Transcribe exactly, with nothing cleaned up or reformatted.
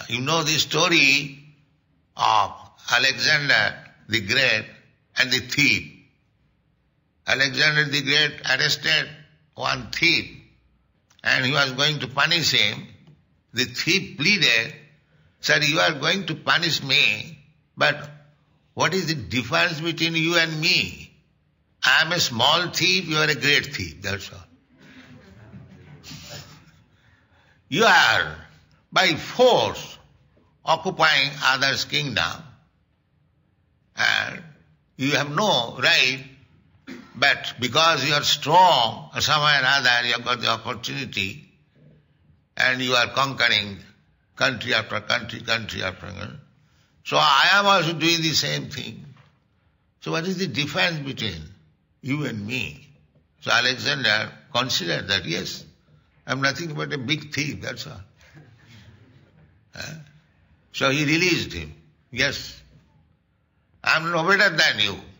you know the story of Alexander the Great and the thief. Alexander the Great arrested one thief and he was going to punish him. The thief pleaded, said, you are going to punish me, but what is the difference between you and me? I am a small thief, you are a great thief, that's all. You are by force occupying others' kingdom and you have no right, but because you are strong, somehow or other you have got the opportunity and you are conquering country after country, country after country. So I am also doing the same thing. So what is the difference between you and me? So Alexander considered that, yes, I am nothing but a big thief, that's all. Huh? So he released him. Yes, I am no better than you.